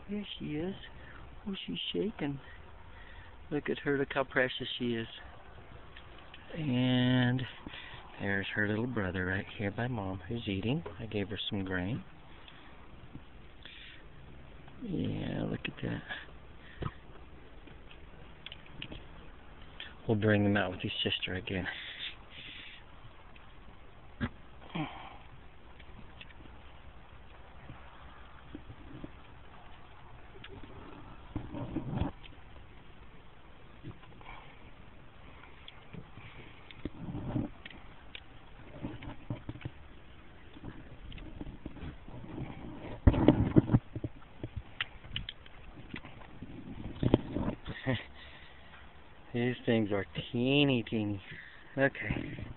Here she is. Oh, she's shaking. Look at her. Look how precious she is. And there's her little brother right here by Mom, who's eating. I gave her some grain. Yeah, look at that. We'll bring him out with his sister again. These things are teeny. Okay.